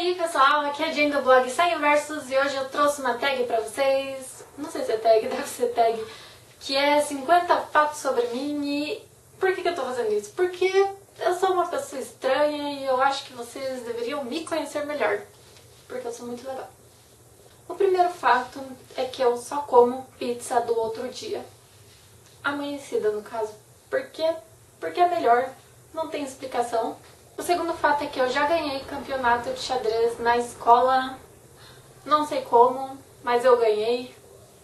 aí pessoal, aqui é a Jane do blog Segue Versos e hoje eu trouxe uma tag pra vocês, não sei se é tag, deve ser tag, que é 50 fatos sobre mim. E por que eu tô fazendo isso? Porque eu sou uma pessoa estranha e eu acho que vocês deveriam me conhecer melhor, porque eu sou muito legal. O primeiro fato é que eu só como pizza do outro dia, amanhecida no caso. Por quê? Porque é melhor, não tem explicação. O segundo fato é que eu já ganhei campeonato de xadrez na escola, não sei como, mas eu ganhei.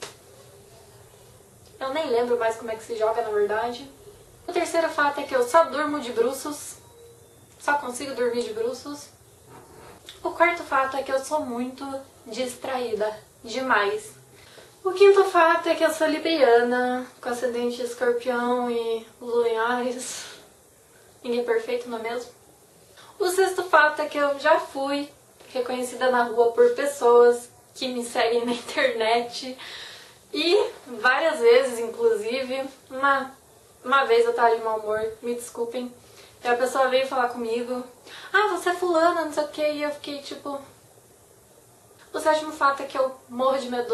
Eu nem lembro mais como é que se joga, na verdade. O terceiro fato é que eu só durmo de bruços, só consigo dormir de bruços. O quarto fato é que eu sou muito distraída, demais. O quinto fato é que eu sou libriana, com ascendente escorpião e lua em Áries. Ninguém é perfeito, não é mesmo? O sexto fato é que eu já fui reconhecida na rua por pessoas que me seguem na internet. E várias vezes, inclusive, uma vez eu tava de mau humor, me desculpem, e a pessoa veio falar comigo: ah, você é fulana, não sei o que, e eu fiquei tipo... O sétimo fato é que eu morro de medo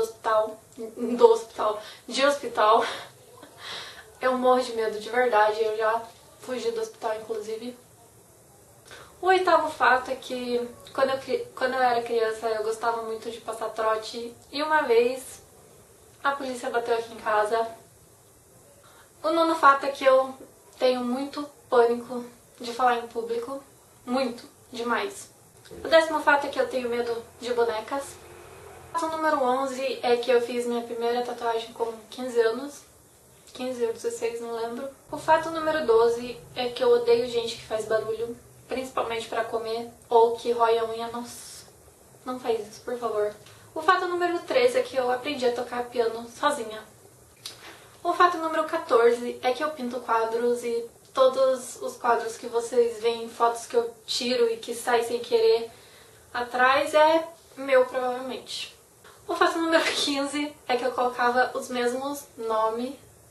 de hospital. Eu morro de medo de verdade, eu já fugi do hospital, inclusive. O oitavo fato é que quando eu era criança eu gostava muito de passar trote e uma vez a polícia bateu aqui em casa. O nono fato é que eu tenho muito pânico de falar em público, muito, demais. O décimo fato é que eu tenho medo de bonecas. O fato número 11 é que eu fiz minha primeira tatuagem com 15 anos. 15 ou 16, não lembro. O fato número 12 é que eu odeio gente que faz barulho, principalmente pra comer, ou que rói a unha. Nossa, não faz isso, por favor. O fato número 13 é que eu aprendi a tocar piano sozinha. O fato número 14 é que eu pinto quadros e todos os quadros que vocês veem, fotos que eu tiro e que saem sem querer atrás, é meu, provavelmente. O fato número 15 é que eu colocava os mesmos nomes,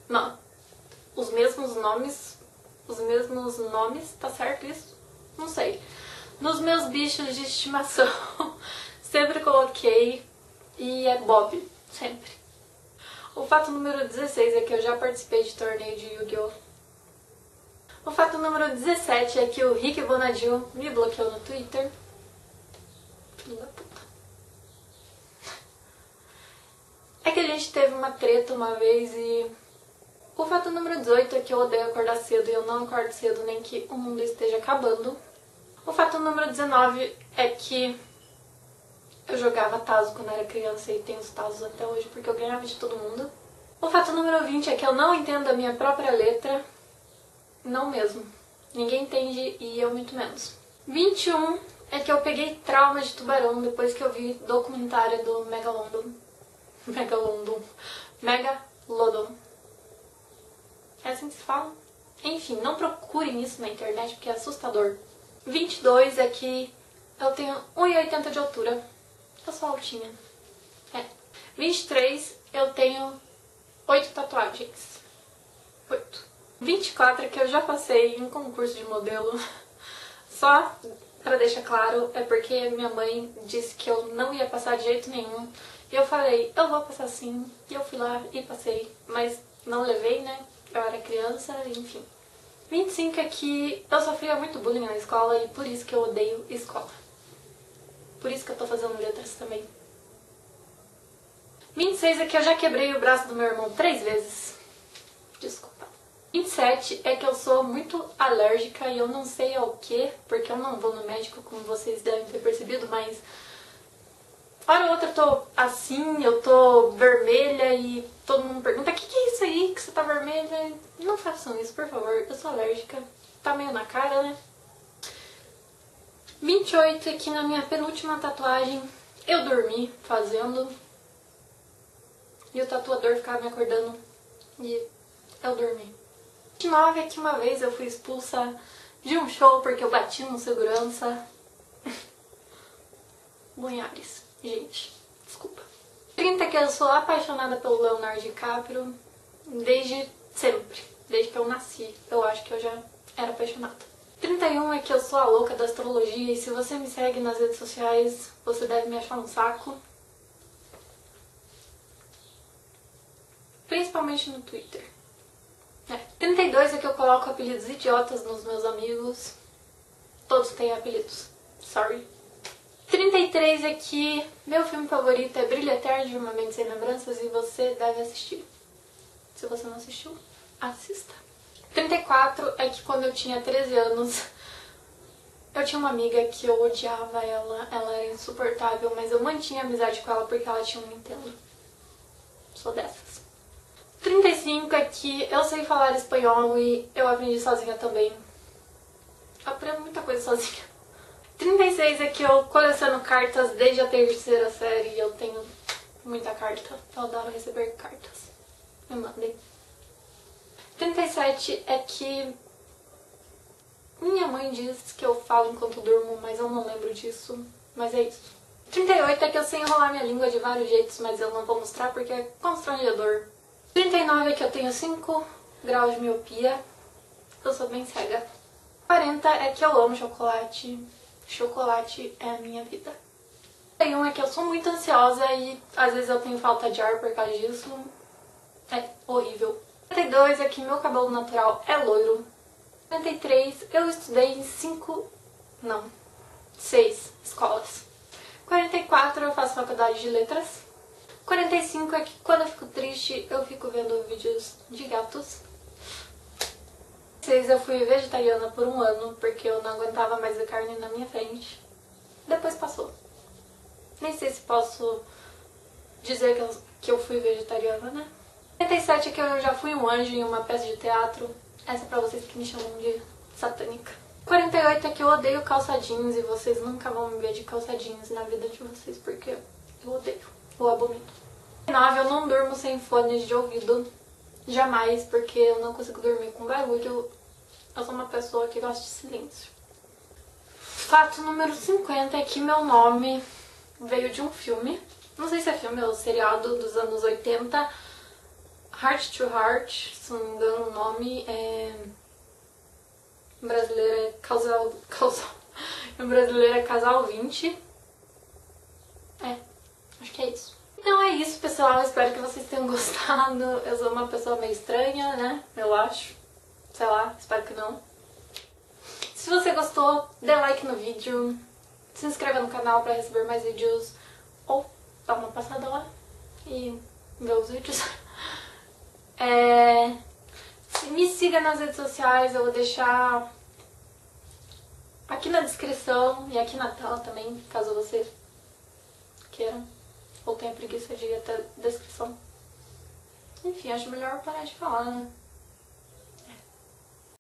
tá certo isso? Não sei. Nos meus bichos de estimação, sempre coloquei, e é Bob, sempre. O fato número 16 é que eu já participei de torneio de Yu-Gi-Oh! O fato número 17 é que o Rick Bonadil me bloqueou no Twitter. Filho da puta. É que a gente teve uma treta uma vez e... O fato número 18 é que eu odeio acordar cedo e eu não acordo cedo nem que o mundo esteja acabando. O fato número 19 é que eu jogava tazo quando era criança e tenho os tazos até hoje porque eu ganhava de todo mundo. O fato número 20 é que eu não entendo a minha própria letra. Não mesmo. Ninguém entende e eu muito menos. 21 é que eu peguei trauma de tubarão depois que eu vi documentário do Megalodon. É assim que se fala? Enfim, não procurem isso na internet porque é assustador. 22 é que eu tenho 1,80 de altura. Eu sou altinha. 23 eu tenho 8 tatuagens. 8. 24 é que eu já passei em concurso de modelo. Só pra deixar claro, é porque minha mãe disse que eu não ia passar de jeito nenhum. E eu falei, eu vou passar sim. E eu fui lá e passei. Mas não levei, né? Eu era criança, enfim. 25 é que eu sofria muito bullying na escola e por isso que eu odeio escola. Por isso que eu tô fazendo letras também. 26 é que eu já quebrei o braço do meu irmão 3 vezes. Desculpa. 27 é que eu sou muito alérgica e eu não sei ao que, porque eu não vou no médico, como vocês devem ter percebido, mas... hora ou outra eu tô assim, eu tô vermelha e todo mundo pergunta: o que é isso aí que você tá vermelha? Não façam isso, por favor, eu sou alérgica. Tá meio na cara, né? 28 é que na minha penúltima tatuagem eu dormi fazendo e o tatuador ficava me acordando e eu dormi. 29 é que uma vez eu fui expulsa de um show porque eu bati no segurança. Bunhares, gente, desculpa. 30 é que eu sou apaixonada pelo Leonardo DiCaprio desde sempre, desde que eu nasci. Eu acho que eu já era apaixonada. 31 é que eu sou a louca da astrologia e se você me segue nas redes sociais, você deve me achar um saco. Principalmente no Twitter. 32 é que eu coloco apelidos idiotas nos meus amigos. Todos têm apelidos. Sorry. 33 é que meu filme favorito é Brilho Eterno de Uma Mente Sem Lembranças e você deve assistir. Se você não assistiu, assista. 34 é que quando eu tinha 13 anos, eu tinha uma amiga que eu odiava ela era insuportável, mas eu mantinha amizade com ela porque ela tinha um Nintendo. Sou dessas. 35 é que eu sei falar espanhol e eu aprendi sozinha também. Eu aprendo muita coisa sozinha. 36 é que eu coleciono cartas desde a terceira série e eu tenho muita carta. Eu adoro receber cartas. Me mandem. 37 é que minha mãe diz que eu falo enquanto durmo, mas eu não lembro disso. Mas é isso. 38 é que eu sei enrolar minha língua de vários jeitos, mas eu não vou mostrar porque é constrangedor. 39 é que eu tenho 5 graus de miopia. Eu sou bem cega. 40 é que eu amo chocolate. Chocolate é a minha vida. 41 é que eu sou muito ansiosa e às vezes eu tenho falta de ar por causa disso. É horrível. 42 é que meu cabelo natural é loiro. 43 eu estudei em 6 escolas. 44 eu faço faculdade de letras. 45 é que quando eu fico triste eu fico vendo vídeos de gatos. 46 eu fui vegetariana por um ano porque eu não aguentava mais ver carne na minha frente. Depois passou. Nem sei se posso dizer que eu fui vegetariana, né? 47 é que eu já fui um anjo em uma peça de teatro. Essa é pra vocês que me chamam de satânica. 48 é que eu odeio calça jeans e vocês nunca vão me ver de calça jeans na vida de vocês porque eu odeio, eu abomino. 49 eu não durmo sem fones de ouvido. Jamais, porque eu não consigo dormir com barulho. Eu sou uma pessoa que gosta de silêncio. Fato número 50 é que meu nome veio de um filme. Não sei se é filme ou seriado dos anos 80. Heart to Heart, se não me engano o nome é... Em brasileiro é Em brasileiro é Casal 20. Acho que é isso. Então é isso, pessoal. Espero que vocês tenham gostado. Eu sou uma pessoa meio estranha, né? Eu acho. Sei lá, espero que não. Se você gostou, dê like no vídeo. Se inscreva no canal pra receber mais vídeos. Ou dá uma passada lá e ver os vídeos. Me siga nas redes sociais. Eu vou deixar aqui na descrição e aqui na tela também, caso você queira. Ou tenha preguiça de ir até a descrição. Enfim, acho melhor parar de falar, né?